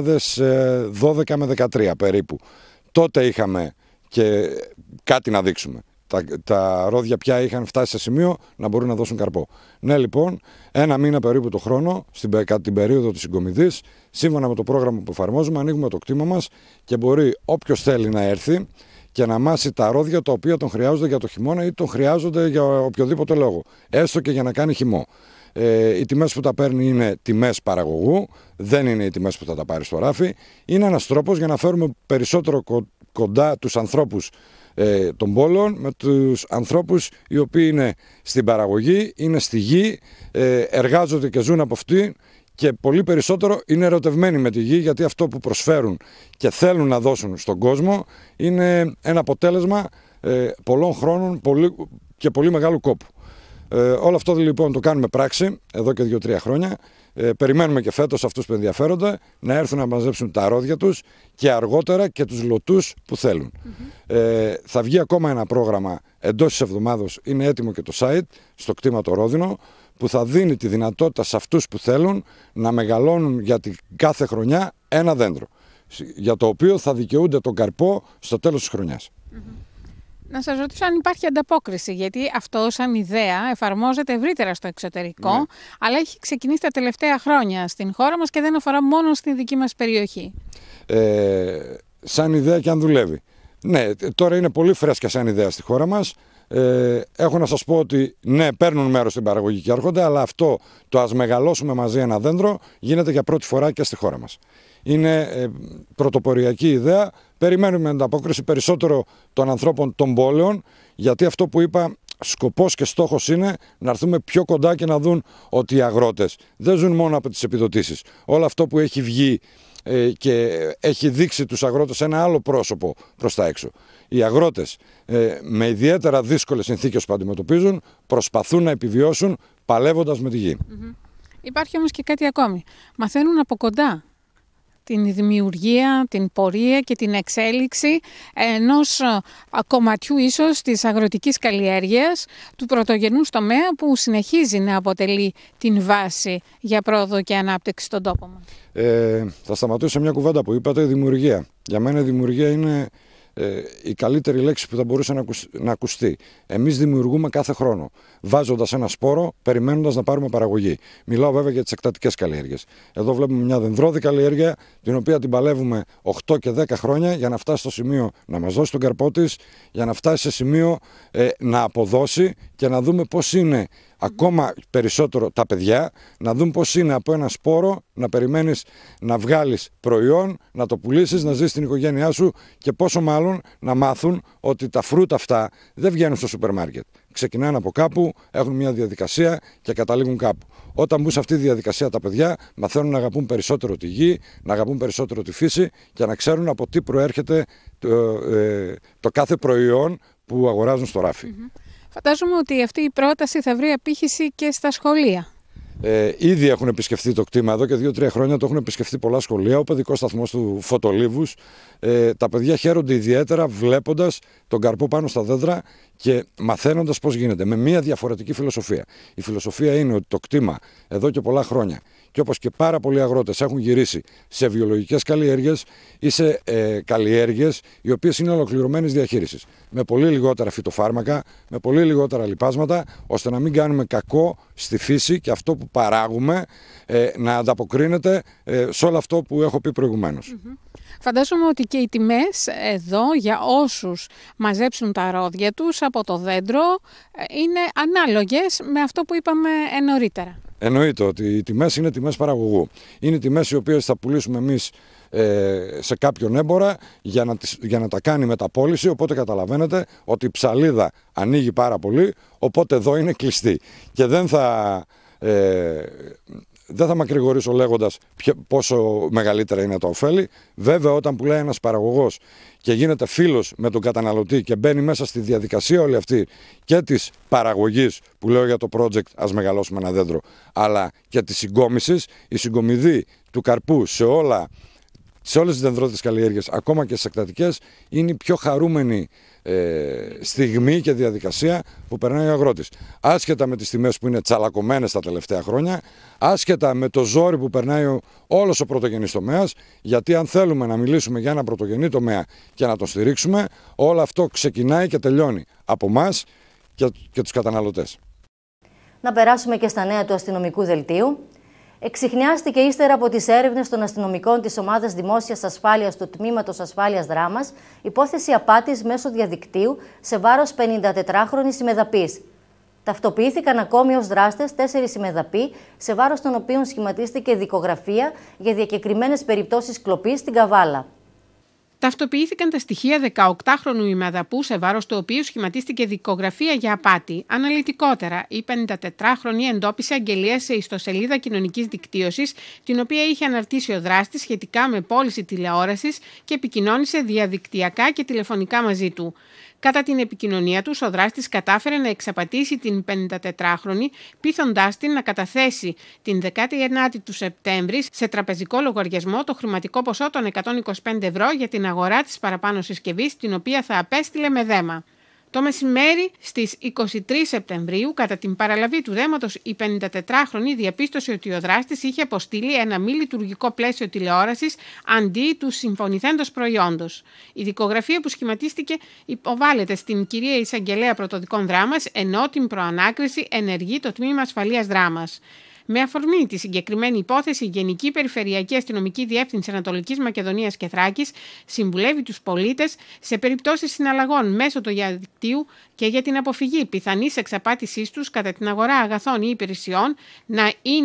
2012 με 2013 περίπου. Τότε είχαμε και κάτι να δείξουμε. Τα ρόδια πια είχαν φτάσει σε σημείο να μπορούν να δώσουν καρπό. Ναι, λοιπόν, ένα μήνα περίπου το χρόνο, κατά την περίοδο της συγκομιδής, σύμφωνα με το πρόγραμμα που εφαρμόζουμε, ανοίγουμε το κτήμα μας και μπορεί όποιος θέλει να έρθει και να μάσει τα ρόδια τα οποία τον χρειάζονται για το χειμώνα ή τον χρειάζονται για οποιοδήποτε λόγο, έστω και για να κάνει χυμό. Οι τιμές που τα παίρνει είναι τιμές παραγωγού, δεν είναι οι τιμές που θα τα πάρει στο ράφι. Είναι ένας τρόπος για να φέρουμε περισσότερο κοντά τους ανθρώπους των πόλεων με τους ανθρώπους οι οποίοι είναι στην παραγωγή, είναι στη γη, εργάζονται και ζουν από αυτή και πολύ περισσότερο είναι ερωτευμένοι με τη γη, γιατί αυτό που προσφέρουν και θέλουν να δώσουν στον κόσμο είναι ένα αποτέλεσμα πολλών χρόνων και πολύ μεγάλου κόπου. Όλο αυτό λοιπόν το κάνουμε πράξη εδώ και 2-3 χρόνια. Περιμένουμε και φέτος αυτούς που ενδιαφέρονται να έρθουν να μαζέψουν τα ρόδια τους και αργότερα και τους λωτούς που θέλουν. Θα βγει ακόμα ένα πρόγραμμα εντός της εβδομάδος, είναι έτοιμο και το site στο κτήμα το Ρόδινο, που θα δίνει τη δυνατότητα σε αυτούς που θέλουν να μεγαλώνουν για την κάθε χρονιά ένα δέντρο, για το οποίο θα δικαιούνται τον καρπό στο τέλος της χρονιάς. Να σας ρωτήσω αν υπάρχει ανταπόκριση, γιατί αυτό σαν ιδέα εφαρμόζεται ευρύτερα στο εξωτερικό, αλλά έχει ξεκινήσει τα τελευταία χρόνια στην χώρα μας και δεν αφορά μόνο στη δική μας περιοχή. Σαν ιδέα και αν δουλεύει. Ναι, τώρα είναι πολύ φρέσκια σαν ιδέα στη χώρα μας. Έχω να σας πω ότι ναι, παίρνουν μέρος στην παραγωγή και έρχονται, αλλά αυτό το ας μεγαλώσουμε μαζί ένα δέντρο γίνεται για πρώτη φορά και στη χώρα μας. Είναι πρωτοποριακή ιδέα. Περιμένουμε ανταπόκριση περισσότερο των ανθρώπων των πόλεων, γιατί αυτό που είπα σκοπός και στόχος είναι να έρθουμε πιο κοντά και να δουν ότι οι αγρότες δεν ζουν μόνο από τις επιδοτήσεις. Όλο αυτό που έχει βγει και έχει δείξει τους αγρότες ένα άλλο πρόσωπο προς τα έξω. Οι αγρότες με ιδιαίτερα δύσκολες συνθήκες που αντιμετωπίζουν προσπαθούν να επιβιώσουν παλεύοντας με τη γη. Υπάρχει όμως και κάτι ακόμη. Μαθαίνουν από κοντά την δημιουργία, την πορεία και την εξέλιξη ενός κομματιού ίσως της αγροτικής καλλιέργειας, του πρωτογενούς τομέα που συνεχίζει να αποτελεί την βάση για πρόοδο και ανάπτυξη στον τόπο μας. Θα σταματήσω σε μια κουβέντα που είπατε, η δημιουργία. Για μένα η δημιουργία είναι η καλύτερη λέξη που θα μπορούσε να ακουστεί. Εμείς δημιουργούμε κάθε χρόνο, βάζοντας ένα σπόρο, περιμένοντας να πάρουμε παραγωγή. Μιλάω βέβαια για τις εκτατικές καλλιέργειες. Εδώ βλέπουμε μια δενδρώδη καλλιέργεια, την οποία την παλεύουμε 8 και 10 χρόνια για να φτάσει στο σημείο να μας δώσει τον καρπό της, για να φτάσει σε σημείο να αποδώσει και να δούμε πώς είναι ακόμα περισσότερο τα παιδιά, να δουν πώς είναι από ένα σπόρο να περιμένεις να βγάλεις προϊόν, να το πουλήσεις, να ζεις στην οικογένειά σου και πόσο μάλλον να μάθουν ότι τα φρούτα αυτά δεν βγαίνουν στο σούπερ μάρκετ. Ξεκινάνε από κάπου, έχουν μια διαδικασία και καταλήγουν κάπου. Όταν μπουν σε αυτή τη διαδικασία τα παιδιά, μαθαίνουν να αγαπούν περισσότερο τη γη, να αγαπούν περισσότερο τη φύση και να ξέρουν από τι προέρχεται το κάθε προϊόν που αγοράζουν στο ράφι. Φαντάζομαι ότι αυτή η πρόταση θα βρει απήχηση και στα σχολεία. Ήδη έχουν επισκεφθεί το κτήμα εδώ και 2-3 χρόνια, το έχουν επισκεφθεί πολλά σχολεία. Ο παιδικός σταθμός του Φωτολίβους. Τα παιδιά χαίρονται ιδιαίτερα βλέποντας τον καρπό πάνω στα δέντρα και μαθαίνοντας πώς γίνεται. Με μια διαφορετική φιλοσοφία. Η φιλοσοφία είναι ότι το κτήμα εδώ και πολλά χρόνια, και όπως και πάρα πολλοί αγρότες έχουν γυρίσει σε βιολογικές καλλιέργειες ή σε καλλιέργειες οι οποίες είναι ολοκληρωμένης διαχείρισης. Με πολύ λιγότερα φυτοφάρμακα, με πολύ λιγότερα λιπάσματα, ώστε να μην κάνουμε κακό στη φύση και αυτό που παράγουμε να ανταποκρίνεται σε όλο αυτό που έχω πει προηγουμένως. Φαντάζομαι ότι και οι τιμές εδώ για όσους μαζέψουν τα ρόδια τους από το δέντρο είναι ανάλογες με αυτό που είπαμε νωρίτερα. Εννοείται ότι οι τιμές είναι τιμές παραγωγού. Είναι τιμές οι οποίες θα πουλήσουμε εμείς σε κάποιον έμπορα για να τα κάνει μεταπώληση, οπότε καταλαβαίνετε ότι η ψαλίδα ανοίγει πάρα πολύ, οπότε εδώ είναι κλειστή. Και δεν θα μακρηγορήσω λέγοντας πόσο μεγαλύτερα είναι τα ωφέλη. Βέβαια, όταν πουλάει ένας παραγωγός και γίνεται φίλος με τον καταναλωτή και μπαίνει μέσα στη διαδικασία όλη αυτή και της παραγωγής, που λέω για το project «Ας μεγαλώσουμε ένα δέντρο», αλλά και της συγκόμισης, η συγκομιδή του καρπού σε όλες τις δενδρώτες καλλιέργειες, ακόμα και στις εκτατικές, είναι η πιο χαρούμενη στιγμή και διαδικασία που περνάει ο αγρότης. Άσχετα με τις τιμές που είναι τσαλακωμένες τα τελευταία χρόνια, άσχετα με το ζόρι που περνάει όλος ο πρωτογενής τομέας, γιατί αν θέλουμε να μιλήσουμε για ένα πρωτογενή τομέα και να τον στηρίξουμε, όλο αυτό ξεκινάει και τελειώνει από εμάς και τους καταναλωτές. Να περάσουμε και στα νέα του αστυνομικού δελτίου. Εξιχνιάστηκε ύστερα από τις έρευνες των αστυνομικών της Ομάδας Δημόσιας Ασφάλειας του Τμήματος Ασφάλειας Δράμας υπόθεση απάτης μέσω διαδικτύου σε βάρος 54χρονης ημεδαπής. Ταυτοποιήθηκαν ακόμη ως δράστες 4 ημεδαποί, σε βάρος των οποίων σχηματίστηκε δικογραφία για διακεκριμένες περιπτώσεις κλοπής στην Καβάλα. Ταυτοποιήθηκαν τα στοιχεία 18χρονου ημεδαπού, σε βάρος του οποίου σχηματίστηκε δικογραφία για απάτη. Αναλυτικότερα, η 54χρονη εντόπισε αγγελία σε ιστοσελίδα κοινωνικής δικτύωσης, την οποία είχε αναρτήσει ο δράστης σχετικά με πώληση τηλεόρασης και επικοινώνησε διαδικτυακά και τηλεφωνικά μαζί του. Κατά την επικοινωνία του, ο δράστης κατάφερε να εξαπατήσει την 54χρονη, πείθοντάς την να καταθέσει την 19η του Σεπτέμβρη σε τραπεζικό λογαριασμό το χρηματικό ποσό των 125 ευρώ για την αγορά της παραπάνω συσκευής, την οποία θα απέστειλε με δέμα. Το μεσημέρι στις 23 Σεπτεμβρίου, κατά την παραλαβή του δέματος, η 54χρονη διαπίστωσε ότι ο δράστης είχε αποστείλει ένα μη λειτουργικό πλαίσιο τηλεόρασης αντί του συμφωνηθέντος προϊόντος. Η δικογραφία που σχηματίστηκε υποβάλλεται στην κυρία Εισαγγελέα Πρωτοδικών Δράμας, ενώ την προανάκριση ενεργεί το Τμήμα Ασφαλείας Δράμας. Με αφορμή τη συγκεκριμένη υπόθεση, η Γενική Περιφερειακή Αστυνομική Διεύθυνση Ανατολικής Μακεδονίας και Θράκης συμβουλεύει τους πολίτες σε περιπτώσεις συναλλαγών μέσω του διαδικτύου και για την αποφυγή πιθανής εξαπάτησής τους κατά την αγορά αγαθών ή υπηρεσιών να είναι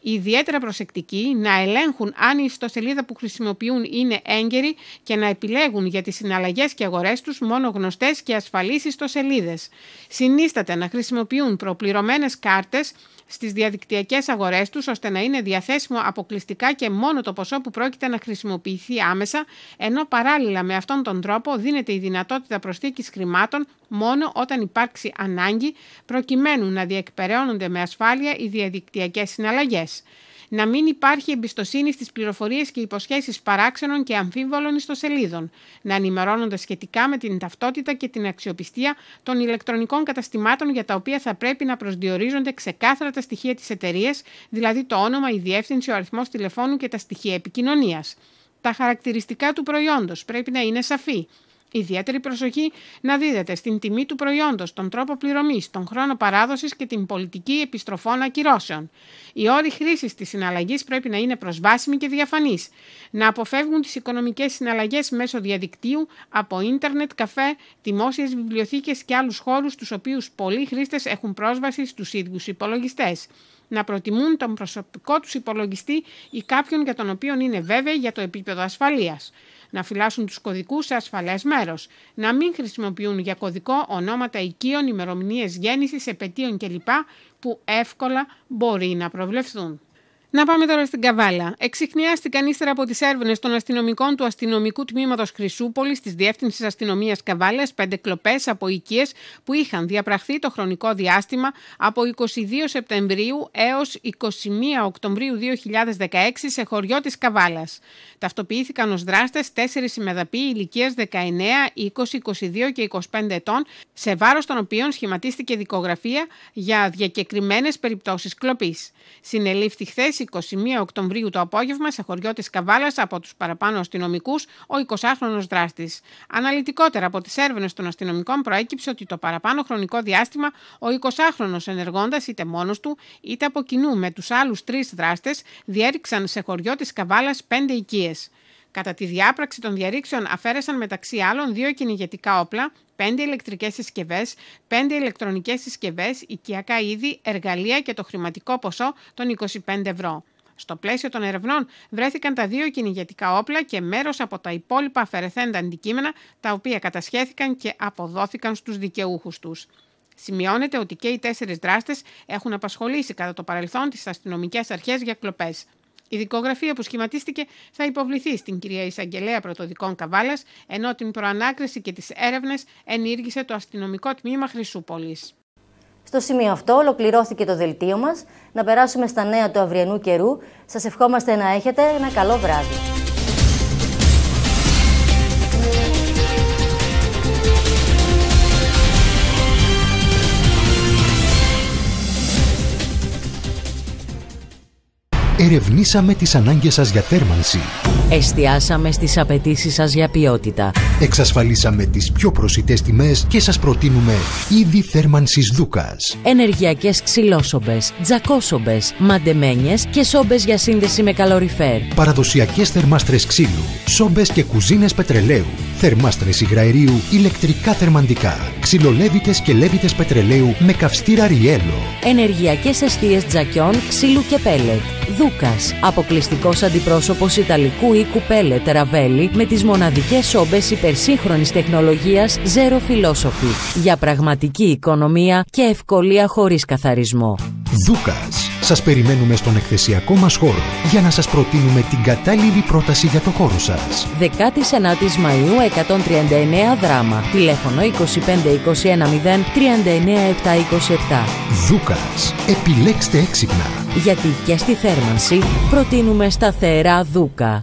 ιδιαίτερα προσεκτικοί, να ελέγχουν αν η ιστοσελίδα που χρησιμοποιούν είναι έγκαιρη και να επιλέγουν για τις συναλλαγές και αγορές τους μόνο γνωστές και ασφαλείς ιστοσελίδες. Συνίσταται να χρησιμοποιούν προπληρωμένες κάρτες στις διαδικτυακές αγορές τους, ώστε να είναι διαθέσιμο αποκλειστικά και μόνο το ποσό που πρόκειται να χρησιμοποιηθεί άμεσα, ενώ παράλληλα με αυτόν τον τρόπο δίνεται η δυνατότητα προσθήκης χρημάτων μόνο όταν υπάρξει ανάγκη, προκειμένου να διεκπεραιώνονται με ασφάλεια οι διαδικτυακές συναλλαγές. Να μην υπάρχει εμπιστοσύνη στις πληροφορίες και υποσχέσεις παράξενων και αμφίβολων ιστοσελίδων. Να ενημερώνονται σχετικά με την ταυτότητα και την αξιοπιστία των ηλεκτρονικών καταστημάτων, για τα οποία θα πρέπει να προσδιορίζονται ξεκάθαρα τα στοιχεία της εταιρείας, δηλαδή το όνομα, η διεύθυνση, ο αριθμός τηλεφώνου και τα στοιχεία επικοινωνίας. Τα χαρακτηριστικά του προϊόντος πρέπει να είναι σαφή. Ιδιαίτερη προσοχή να δίδεται στην τιμή του προϊόντος, τον τρόπο πληρωμής, τον χρόνο παράδοσης και την πολιτική επιστροφών ακυρώσεων. Οι όροι χρήσης της συναλλαγής πρέπει να είναι προσβάσιμοι και διαφανείς. Να αποφεύγουν τις οικονομικές συναλλαγές μέσω διαδικτύου, από ίντερνετ, καφέ, δημόσιες βιβλιοθήκες και άλλους χώρους, στους οποίους πολλοί χρήστες έχουν πρόσβαση στους ίδιους υπολογιστές. Να προτιμούν τον προσωπικό τους υπολογιστή ή κάποιον για τον οποίο είναι βέβαιοι για το επίπεδο ασφαλείας. Να φυλάσσουν τους κωδικούς σε ασφαλές μέρος. Να μην χρησιμοποιούν για κωδικό ονόματα οικείων, ημερομηνίες γέννησης, επετείων κλπ. Που εύκολα μπορεί να προβλεφθούν. Να πάμε τώρα στην Καβάλα. Εξιχνιάστηκαν ύστερα από τις έρευνες των αστυνομικών του Αστυνομικού Τμήματος Χρυσούπολης της Διεύθυνσης Αστυνομίας Καβάλας 5 κλοπές από οικίες που είχαν διαπραχθεί το χρονικό διάστημα από 22 Σεπτεμβρίου έως 21 Οκτωβρίου 2016 σε χωριό της Καβάλας. Ταυτοποιήθηκαν ως δράστες 4 ημεδαποί ηλικίας 19, 20, 22 και 25 ετών, σε βάρος των οποίων σχηματίστηκε δικογραφία για διακεκριμένες περιπτώσεις κλοπής. Συνελήφθη χθες 21 Οκτωβρίου το απόγευμα σε χωριό της Καβάλας από τους παραπάνω αστυνομικούς ο 20χρονος δράστης. Αναλυτικότερα από τις έρευνες των αστυνομικών προέκυψε ότι το παραπάνω χρονικό διάστημα ο 20χρονος ενεργώντας είτε μόνος του είτε από κοινού με τους άλλους 3 δράστες διέριξαν σε χωριό της Καβάλας 5 οικίες. Κατά τη διάπραξη των διαρρήξεων αφαίρεσαν μεταξύ άλλων 2 κυνηγετικά όπλα, 5 ηλεκτρικές συσκευές, 5 ηλεκτρονικές συσκευές, οικιακά είδη, εργαλεία και το χρηματικό ποσό των 25 ευρώ. Στο πλαίσιο των ερευνών βρέθηκαν τα 2 κυνηγετικά όπλα και μέρος από τα υπόλοιπα αφαιρεθέντα αντικείμενα, τα οποία κατασχέθηκαν και αποδόθηκαν στους δικαιούχους τους. Σημειώνεται ότι και οι 4 δράστες έχουν απασχολήσει κατά το παρελθόν τις αστυνομικές αρχές για κλοπές. Η δικογραφία που σχηματίστηκε θα υποβληθεί στην κυρία Εισαγγελέα Πρωτοδικών Καβάλας, ενώ την προανάκριση και τις έρευνες ενήργησε το Αστυνομικό Τμήμα Χρυσούπολης. Στο σημείο αυτό ολοκληρώθηκε το δελτίο μας. Να περάσουμε στα νέα του αυριανού καιρού. Σας ευχόμαστε να έχετε ένα καλό βράδυ. Ερευνήσαμε τις ανάγκες σας για θέρμανση. Εστιάσαμε στις απαιτήσεις σας για ποιότητα. Εξασφαλίσαμε τις πιο προσιτές τιμές και σας προτείνουμε είδη θέρμανσης Δούκας. Ενεργειακές ξυλόσομπες, τζακόσομπες, μαντεμένιες και σόμπες για σύνδεση με καλοριφέρ. Παραδοσιακές θερμάστρες ξύλου, σόμπες και κουζίνες πετρελαίου, θερμάστρες υγραερίου, ηλεκτρικά θερμαντικά, ξυλολέβητες και λέβητες πετρελαίου με καυστήρα ριέλο. Ενεργειακές εστίες τζακιών, ξύλου και πέλετ. Δούκας, αποκλειστικός αντιπρόσωπος ιταλικού οίκου πέλετ Ραβέλη με τις μοναδικές σόμπες υπερσύγχρονης τεχνολογίας Zero Philosophy για πραγματική οικονομία και ευκολία χωρίς καθαρισμό. Δούκας. Σας περιμένουμε στον εκθεσιακό μας χώρο για να σας προτείνουμε την κατάλληλη πρόταση για το χώρο σας. 19 Μαΐου 139 Δράμα. Τηλέφωνο 2521 039 727. Δούκας. Επιλέξτε έξυπνα. Γιατί και στη θέρμανση προτείνουμε σταθερά Δούκα.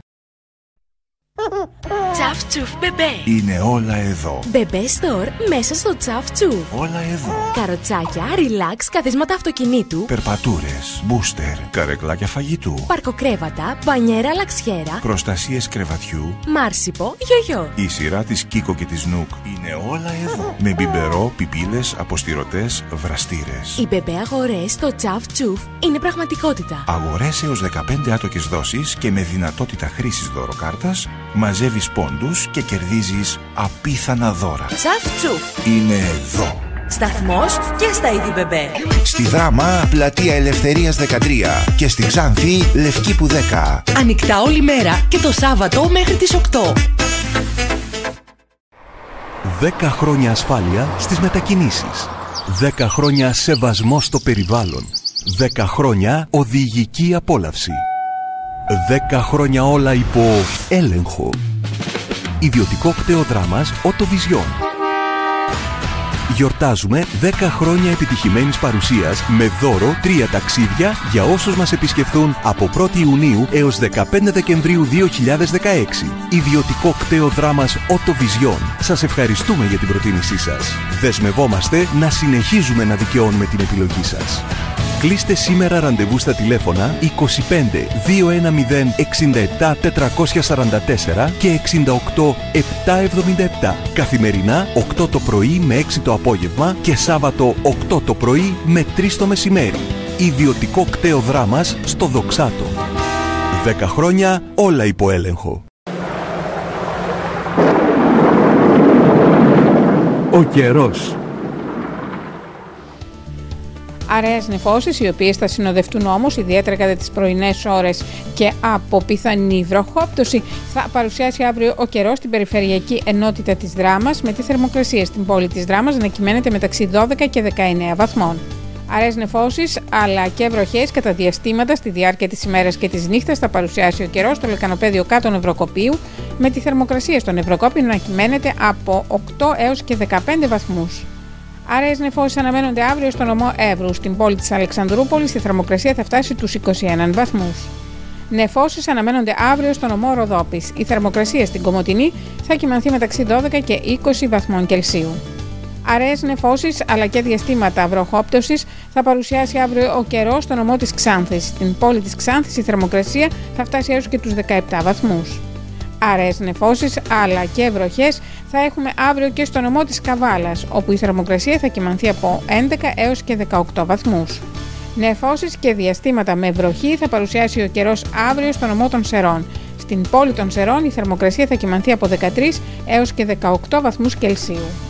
Τσαφ τσουφ μπεμπέ. Είναι όλα εδώ. Μπεμπέ στορ μέσα στο τσαφ τσουφ. Όλα εδώ. Καροτσάκια, relax, καθίσματα αυτοκινήτου. Περπατούρες, μπούστερ, καρεκλάκια φαγητού. Παρκοκρέβατα, μπανιέρα λαξιέρα. Προστασίες κρεβατιού. Μάρσιπο, γιογιό. Η σειρά της Κίκο και της Νουκ είναι όλα εδώ. Με μπιμπερό, πιπίλες, αποστηρωτές, βραστήρες. Οι μπεμπέ αγορές στο τσαφ τσουφ είναι πραγματικότητα. Αγορές έως 15 άτοκες δόσεις και με δυνατότητα χρήσης δωροκάρτας, μαζεύεις πόντους και κερδίζεις απίθανα δώρα. Τσαφ τσουφ. Είναι εδώ. Σταθμός και στα IDBB. Στη Δράμα, Πλατεία Ελευθερίας 13 και στη Ξάνθη, Λευκήπου 10. Ανοιχτά όλη μέρα και το Σάββατο μέχρι τις 8. 10 χρόνια ασφάλεια στις μετακινήσεις. 10 χρόνια σεβασμό στο περιβάλλον. 10 χρόνια οδηγική απόλαυση. 10 χρόνια όλα υπό έλεγχο. Ιδιωτικό κτεοδράμας Autovision. Γιορτάζουμε 10 χρόνια επιτυχημένης παρουσίας με δώρο 3 ταξίδια για όσους μας επισκεφθούν από 1η Ιουνίου έως 15 Δεκεμβρίου 2016. Ιδιωτικό κτεοδράμας Autovision. Σας ευχαριστούμε για την προτίμησή σας. Δεσμευόμαστε να συνεχίζουμε να δικαιώνουμε την επιλογή σας. Κλείστε σήμερα ραντεβού στα τηλέφωνα 25 210 67 444 και 68 777. Καθημερινά 8 το πρωί με 6 το απόγευμα και Σάββατο 8 το πρωί με 3 το μεσημέρι. Ιδιωτικό κτεοδράμας στο Δοξάτο. 10 χρόνια όλα υπό έλεγχο. Ο καιρός. Αραιές νεφώσεις, οι οποίες θα συνοδευτούν όμως ιδιαίτερα κατά τις πρωινές ώρες και από πιθανή βροχόπτωση, θα παρουσιάσει αύριο ο καιρός στην περιφερειακή ενότητα της Δράμας, με τη θερμοκρασία στην πόλη της Δράμας να κυμαίνεται μεταξύ 12 και 19 βαθμών. Αραιές νεφώσεις αλλά και βροχές κατά διαστήματα στη διάρκεια της ημέρας και της νύχτας θα παρουσιάσει ο καιρός στο λεκανοπέδιο κάτω Ευρωκοπίου, με τη θερμοκρασία στον Ευρωκόπιο να κυμαίνεται από 8 έως και 15 βαθμούς. Αραιές νεφώσεις αναμένονται αύριο στον νομό Εύρου. Στην πόλη της Αλεξανδρούπολης η θερμοκρασία θα φτάσει τους 21 βαθμούς. Νεφώσεις αναμένονται αύριο στον νομό Ροδόπης. Η θερμοκρασία στην Κομοτηνή θα κυμανθεί μεταξύ 12 και 20 βαθμών Κελσίου. Αραιές νεφώσεις αλλά και διαστήματα βροχόπτωσης θα παρουσιάσει αύριο ο καιρός στον νομό της Ξάνθης. Στην πόλη της Ξάνθης η θερμοκρασία θα φτάσει έως και τους 17 βαθμούς. Αραιές νεφώσεις αλλά και βροχές θα έχουμε αύριο και στο νομό της Καβάλας, όπου η θερμοκρασία θα κυμανθεί από 11 έως και 18 βαθμούς. Νεφώσεις και διαστήματα με βροχή θα παρουσιάσει ο καιρός αύριο στο νομό των Σερών. Στην πόλη των Σερών η θερμοκρασία θα κυμανθεί από 13 έως και 18 βαθμούς Κελσίου.